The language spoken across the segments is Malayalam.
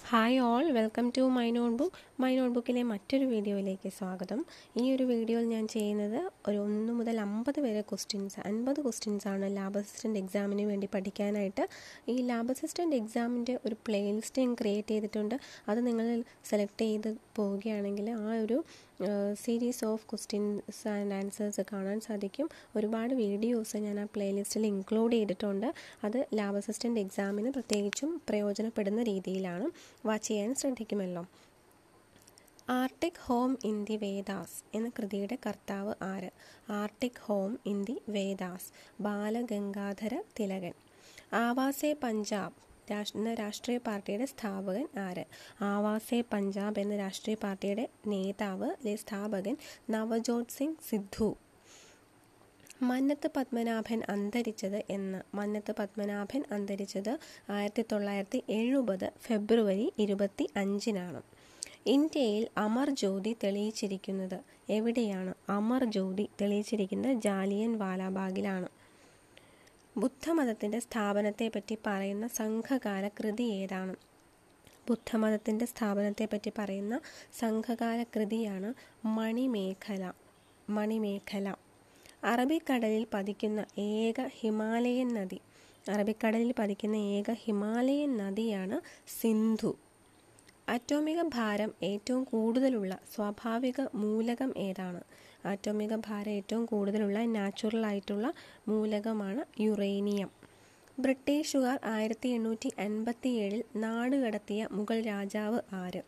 Hi all, welcome to my notebook. My നോട്ട്ബുക്കിലെ മറ്റൊരു വീഡിയോയിലേക്ക് സ്വാഗതം. ഈ ഒരു വീഡിയോയിൽ ഞാൻ ചെയ്യുന്നത് ഒരു 1 മുതൽ 50 വരെ 50 ക്വസ്റ്റ്യൻസാണ് ലാബ് അസിസ്റ്റൻറ്റ് എക്സാമിന് വേണ്ടി പഠിക്കാനായിട്ട്. ഈ ലാബ് അസിസ്റ്റൻറ്റ് എക്സാമിൻ്റെ ഒരു പ്ലേലിസ്റ്റ് ഞാൻ ക്രിയേറ്റ് ചെയ്തിട്ടുണ്ട്. അത് നിങ്ങൾ സെലക്ട് ചെയ്ത് പോവുകയാണെങ്കിൽ ആ ഒരു series of questions and answers കാണാൻ സാധിക്കും. ഒരുപാട് വീഡിയോസ് ഞാൻ ആ പ്ലേലിസ്റ്റിൽ ഇൻക്ലൂഡ് ചെയ്തിട്ടുണ്ട്. അത് ലാബ് അസിസ്റ്റൻറ്റ് എക്സാമിന് പ്രത്യേകിച്ചും പ്രയോജനപ്പെടുന്ന രീതിയിലാണ്. വാച്ച് ചെയ്യാൻ ശ്രദ്ധിക്കുമല്ലോ. Arctic home in the Vedas എന്ന കൃതിയുടെ കർത്താവ് ആര്? Arctic home in the Vedas, Balagangadhara തിലകൻ. ആവാസെ പഞ്ചാബ് എന്ന രാഷ്ട്രീയ പാർട്ടിയുടെ സ്ഥാപകൻ ആര്? ആവാസെ പഞ്ചാബ് എന്ന രാഷ്ട്രീയ പാർട്ടിയുടെ നേതാവ് സ്ഥാപകൻ നവജോത് സിംഗ് സിദ്ധു. മന്നത്ത് പത്മനാഭൻ അന്തരിച്ചത് എന്ന്? മന്നത്ത് പത്മനാഭൻ അന്തരിച്ചത് 1970 ഫെബ്രുവരി 25-നാണ്. ഇന്ത്യയിൽ അമർ ജ്യോതി തെളിയിച്ചിരിക്കുന്നത് എവിടെയാണ്? അമർ ജ്യോതി തെളിയിച്ചിരിക്കുന്നത് ജാലിയൻ വാലാബാഗിലാണ്. ബുദ്ധമതത്തിൻ്റെ സ്ഥാപനത്തെപ്പറ്റി പറയുന്ന സംഘകാല കൃതി ഏതാണ്? ബുദ്ധമതത്തിൻ്റെ സ്ഥാപനത്തെപ്പറ്റി പറയുന്ന സംഘകാല കൃതിയാണ് മണിമേഖല. അറബിക്കടലിൽ പതിക്കുന്ന ഏക ഹിമാലയൻ നദി? അറബിക്കടലിൽ പതിക്കുന്ന ഏക ഹിമാലയൻ നദിയാണ് സിന്ധു. അറ്റോമിക ഭാരം ഏറ്റവും കൂടുതലുള്ള സ്വാഭാവിക മൂലകം ഏതാണ്? ആറ്റോമിക ഭാരം ഏറ്റവും കൂടുതലുള്ള നാച്ചുറൽ ആയിട്ടുള്ള മൂലകമാണ് യുറേനിയം. ബ്രിട്ടീഷുകാർ 1857 നാടുകടത്തിയ മുഗൾ രാജാവ് ആര്?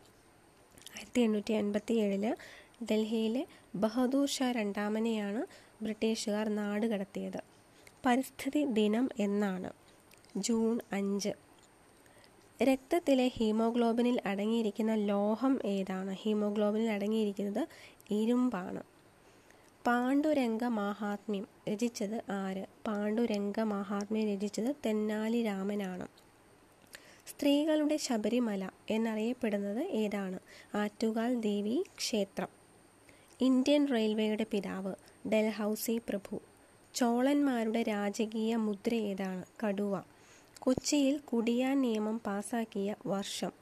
1857 ഡൽഹിയിലെ ബഹദൂർ ഷാ രണ്ടാമനെയാണ് ബ്രിട്ടീഷുകാർ നാടുകടത്തിയത്. പരിസ്ഥിതി ദിനം എന്നാണ്? ജൂൺ 5. രക്തത്തിലെ ഹീമോഗ്ലോബിനിൽ അടങ്ങിയിരിക്കുന്ന ലോഹം ഏതാണ്? ഹീമോഗ്ലോബിനിൽ അടങ്ങിയിരിക്കുന്നത് ഇരുമ്പാണ്. പാണ്ഡുരംഗ മാഹാത്മ്യം രചിച്ചത് ആര്? പാണ്ഡുരംഗ മാഹാത്മ്യം രചിച്ചത് തെന്നാലി രാമനാണ്. സ്ത്രീകളുടെ ശബരിമല എന്നറിയപ്പെടുന്നത് ഏതാണ്? ആറ്റുകാൽ ദേവി ക്ഷേത്രം. ഇന്ത്യൻ റെയിൽവേയുടെ പിതാവ്? ഡൽഹൌസി പ്രഭു. ചോളന്മാരുടെ രാജകീയ മുദ്ര ഏതാണ്? കടുവ. കൊച്ചിയിൽ കുടിയാൻ നിയമം പാസാക്കിയ വർഷം?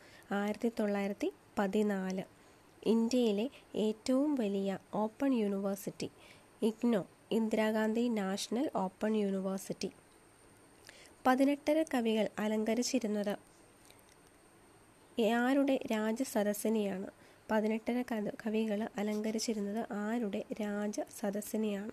1914. ഇന്ത്യയിലെ ഏറ്റവും വലിയ open university? IGNOU, Indira Gandhi national open university. 18 കവികൾ അലങ്കരിച്ചിരുന്നത് ആരുടെ രാജസദസ്സിനെയാണ്? 18 കവികൾ അലങ്കരിച്ചിരുന്നത് ആരുടെ രാജസദസ്സിനെയാണ്?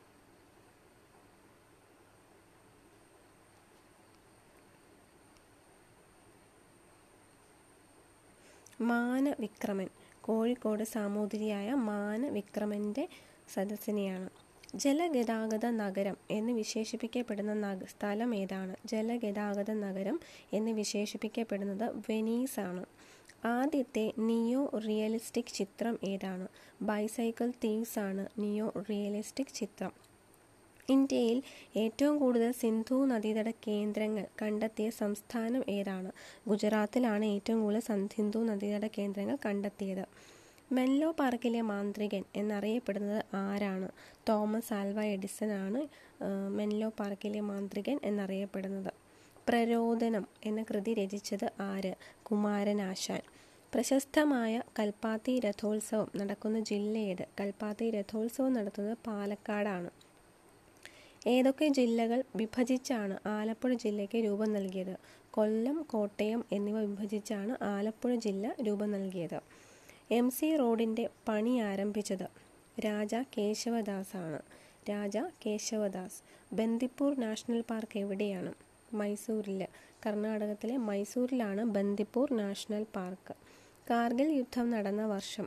മാനവിക്രമൻ. കോഴിക്കോട് സാമൂതിരിയായ മാനവിക്രമൻ്റെ സദസ്സിനെയാണ്. ജലഗതാഗത നഗരം എന്ന് വിശേഷിപ്പിക്കപ്പെടുന്ന സ്ഥലം ഏതാണ്? ജലഗതാഗത നഗരം എന്ന് വിശേഷിപ്പിക്കപ്പെടുന്നത് വെനീസാണ്. ആദ്യത്തെ നിയോ റിയലിസ്റ്റിക് ചിത്രം ഏതാണ്? ബൈസൈക്കിൾ തീവ്സ് ആണ് നിയോ റിയലിസ്റ്റിക് ചിത്രം. ഇന്ത്യയിൽ ഏറ്റവും കൂടുതൽ സിന്ധു നദീതട കേന്ദ്രങ്ങൾ കണ്ടെത്തിയ സംസ്ഥാനം ഏതാണ്? ഗുജറാത്തിലാണ് ഏറ്റവും കൂടുതൽ സിന്ധു നദീതട കേന്ദ്രങ്ങൾ കണ്ടെത്തിയത്. മെൻലോ പാർക്കിലെ മാന്ത്രികൻ എന്നറിയപ്പെടുന്നത് ആരാണ്? തോമസ് ആൽവ എഡിസൺ ആണ് മെൻലോ പാർക്കിലെ മാന്ത്രികൻ എന്നറിയപ്പെടുന്നത്. പ്രരോദനം എന്ന കൃതി രചിച്ചത് ആര്? കുമാരനാശാൻ. പ്രശസ്തമായ കൽപ്പാത്തി രഥോത്സവം നടക്കുന്ന ജില്ല ഏത്? കൽപ്പാത്തി രഥോത്സവം നടത്തുന്നത് പാലക്കാടാണ്. ഏതൊക്കെ ജില്ലകൾ വിഭജിച്ചാണ് ആലപ്പുഴ ജില്ലയ്ക്ക് രൂപം നൽകിയത്? കൊല്ലം, കോട്ടയം എന്നിവ വിഭജിച്ചാണ് ആലപ്പുഴ ജില്ല രൂപം നൽകിയത്. MC റോഡിൻ്റെ പണി ആരംഭിച്ചത് രാജാ കേശവദാസ് ആണ്. രാജാ കേശവദാസ്. ബന്ദിപ്പൂർ നാഷണൽ പാർക്ക് എവിടെയാണ്? മൈസൂരിൽ. കർണാടകത്തിലെ മൈസൂരിലാണ് ബന്ദിപ്പൂർ നാഷണൽ പാർക്ക്. കാർഗിൽ യുദ്ധം നടന്ന വർഷം?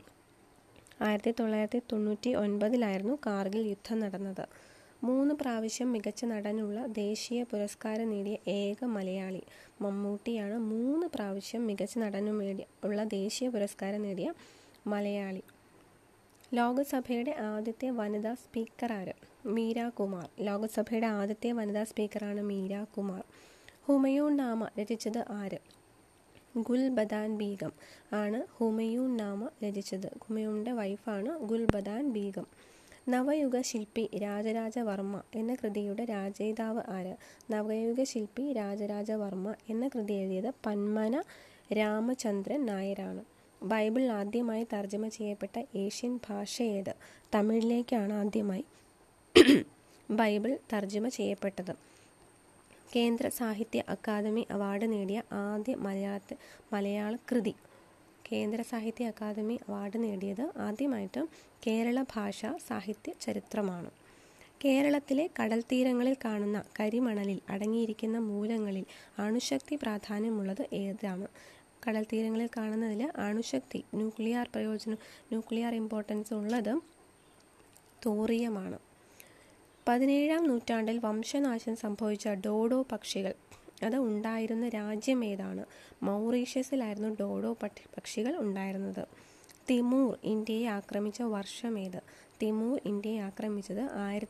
1999 കാർഗിൽ യുദ്ധം നടന്നത്. 3 പ്രാവശ്യം മികച്ച നടനുള്ള ദേശീയ പുരസ്കാരം നേടിയ ഏക മലയാളി? മമ്മൂട്ടിയാണ് 3 പ്രാവശ്യം മികച്ച നടനു ഉള്ള ദേശീയ പുരസ്കാരം നേടിയ മലയാളി. ലോകസഭയുടെ ആദ്യത്തെ വനിതാ സ്പീക്കർ ആര്? മീര കുമാർ. ലോകസഭയുടെ ആദ്യത്തെ വനിതാ സ്പീക്കറാണ് മീര കുമാർ. ഹുമയൂൺ നാമ രചിച്ചത് ആര്? ഗുൽബദാൻ ബീഗം ആണ് ഹുമയൂൺ നാമ രചിച്ചത്. ഹുമയൂണിൻ്റെ വൈഫാണ് ഗുൽബദാൻ ബീഗം. നവയുഗ ശില്പി രാജരാജവർമ്മ എന്ന കൃതിയുടെ രചയിതാവ് ആര്? നവയുഗ ശില്പി രാജരാജവർമ്മ എന്ന കൃതി എഴുതിയത് പന്മന രാമചന്ദ്രൻ നായരാണ്. ബൈബിൾ ആദ്യമായി തർജ്ജമ ചെയ്യപ്പെട്ട ഏഷ്യൻ ഭാഷ ഏത്? തമിഴിലേക്കാണ് ആദ്യമായി ബൈബിൾ തർജ്ജമ ചെയ്യപ്പെട്ടത്. കേന്ദ്ര സാഹിത്യ അക്കാദമി അവാർഡ് നേടിയ ആദ്യ മലയാള കൃതി. കേന്ദ്ര സാഹിത്യ അക്കാദമി അവാർഡ് നേടിയത് ആദ്യമായിട്ട് കേരള ഭാഷാ സാഹിത്യ ചരിത്രമാണ്. കേരളത്തിലെ കടൽ തീരങ്ങളിൽ കാണുന്ന കരിമണലിൽ അടങ്ങിയിരിക്കുന്ന മൂലങ്ങളിൽ അണുശക്തി പ്രാധാന്യമുള്ളത് ഏതാണ്? കടൽ തീരങ്ങളിൽ കാണുന്നതിൽ അണുശക്തി ന്യൂക്ലിയർ ഇമ്പോർട്ടൻസ് ഉള്ളത് തോറിയമാണ്. 17-ാം നൂറ്റാണ്ടിൽ വംശനാശം സംഭവിച്ച ഡോഡോ പക്ഷികൾ അത് ഉണ്ടായിരുന്ന രാജ്യം ഏതാണ്? മൗറീഷ്യസിലായിരുന്നു ഡോഡോ പക്ഷികൾ ഉണ്ടായിരുന്നത്. തിമൂർ ഇന്ത്യയെ ആക്രമിച്ച വർഷമേത്? തിമൂർ ഇന്ത്യയെ ആക്രമിച്ചത്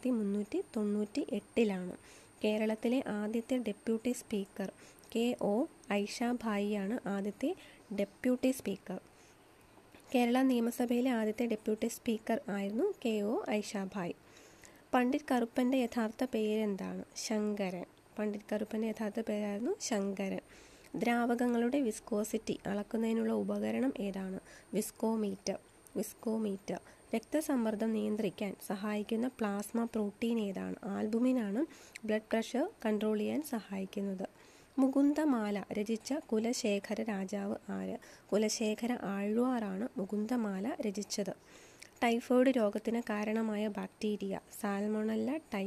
1398 കേരളത്തിലെ ആദ്യത്തെ ഡെപ്യൂട്ടി സ്പീക്കർ K.O. ഐഷാഭായിയാണ് ആദ്യത്തെ ഡെപ്യൂട്ടി സ്പീക്കർ. കേരള നിയമസഭയിലെ ആദ്യത്തെ ഡെപ്യൂട്ടി സ്പീക്കർ ആയിരുന്നു K.O. ഐഷാഭായ്. പണ്ഡിറ്റ് കറുപ്പൻ്റെ യഥാർത്ഥ പേരെന്താണ്? ശങ്കരൻ. പണ്ഡിറ്റ് കറുപ്പൻ്റെ യഥാർത്ഥ പേരായിരുന്നു ശങ്കരൻ. ദ്രാവകങ്ങളുടെ വിസ്കോസിറ്റി അളക്കുന്നതിനുള്ള ഉപകരണം ഏതാണ്? വിസ്കോമീറ്റർ. രക്തസമ്മർദ്ദം നിയന്ത്രിക്കാൻ സഹായിക്കുന്ന പ്ലാസ്മ പ്രോട്ടീൻ ഏതാണ്? ആൽബുമിനാണ് ബ്ലഡ് പ്രഷർ കൺട്രോൾ ചെയ്യാൻ സഹായിക്കുന്നത്. മുകുന്ദമാല രചിച്ച കുലശേഖര രാജാവ് ആര്? കുലശേഖര ആഴ്വാറാണ് മുകുന്ദമാല രചിച്ചത്. ടൈഫോയിഡ് രോഗത്തിന് കാരണമായ ബാക്ടീരിയ സാൽമൊണല്ല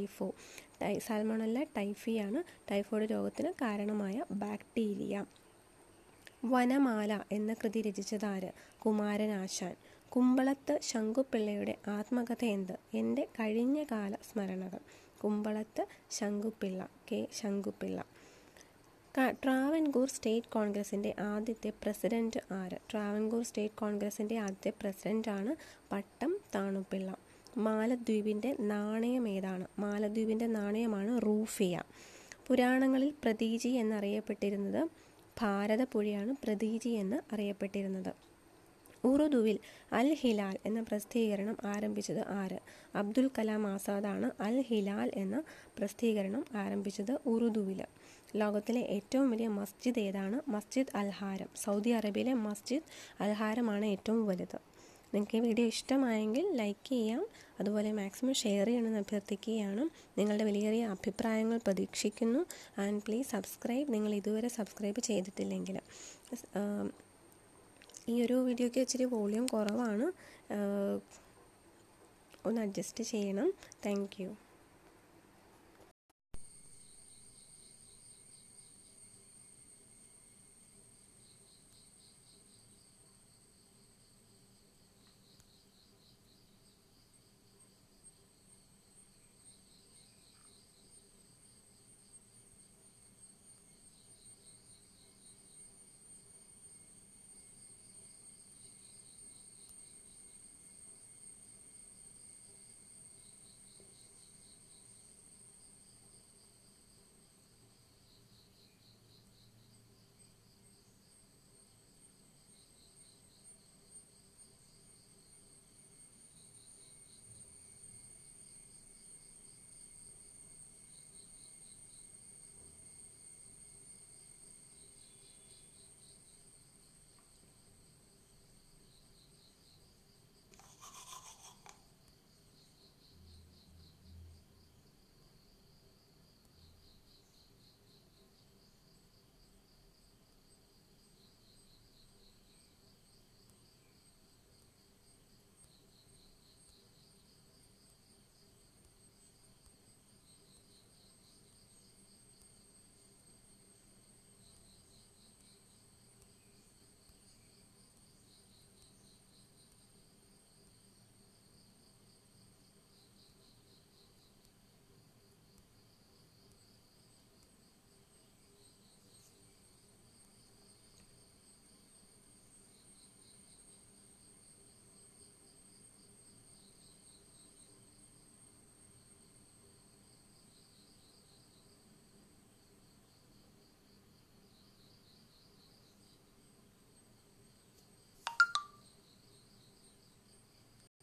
ടൈഫിയാണ് ടൈഫോയിഡ് രോഗത്തിന് കാരണമായ ബാക്ടീരിയ. വനമാല എന്ന കൃതി രചിച്ചത് ആര്? കുമാരനാശാൻ. കുമ്പളത്ത് ശങ്കുപിള്ളയുടെ ആത്മകഥ എന്ത്? എൻ്റെ കഴിഞ്ഞകാല സ്മരണകൾ. Kumbalath Sankupillai K. Sankupillai. Travancore state കോൺഗ്രസിൻ്റെ ആദ്യത്തെ പ്രസിഡന്റ് ആര്? ട്രാവൻകൂർ സ്റ്റേറ്റ് കോൺഗ്രസിൻ്റെ ആദ്യത്തെ പ്രസിഡന്റാണ് പട്ടം താണുപിള്ള. മാലദ്വീപിൻ്റെ നാണയം ഏതാണ്? മാലദ്വീപിൻ്റെ നാണയമാണ് റൂഫിയ. പുരാണങ്ങളിൽ പ്രതീചി എന്നറിയപ്പെട്ടിരുന്നത് ഭാരതപ്പുഴയാണ് പ്രതീചി എന്ന് അറിയപ്പെട്ടിരുന്നത്. ഉറുദുവിൽ അൽ ഹിലാൽ എന്ന പ്രസിദ്ധീകരണം ആരംഭിച്ചത് ആര്? അബ്ദുൽ കലാം ആസാദാണ് അൽ ഹിലാൽ എന്ന പ്രസിദ്ധീകരണം ആരംഭിച്ചത് ഉറുദുവിൽ. ലോകത്തിലെ ഏറ്റവും വലിയ മസ്ജിദ് ഏതാണ്? മസ്ജിദ് അൽഹാരം. സൗദി അറേബ്യയിലെ മസ്ജിദ് അൽഹാരമാണ് ഏറ്റവും വലുത്. നിങ്ങൾക്ക് ഈ വീഡിയോ ഇഷ്ടമായെങ്കിൽ ലൈക്ക് ചെയ്യാം, അതുപോലെ മാക്സിമം ഷെയർ ചെയ്യണമെന്ന് അഭ്യർത്ഥിക്കുകയാണ്. നിങ്ങളുടെ വലിയ അഭിപ്രായങ്ങൾ പ്രതീക്ഷിക്കുന്നു. ആൻഡ് പ്ലീസ് സബ്സ്ക്രൈബ്, നിങ്ങൾ ഇതുവരെ സബ്സ്ക്രൈബ് ചെയ്തിട്ടില്ലെങ്കിൽ. ഈ ഒരു വീഡിയോയ്ക്ക് ഇച്ചിരി വോളിയം കുറവാണ്, ഒന്ന് അഡ്ജസ്റ്റ് ചെയ്യണം. Thank U.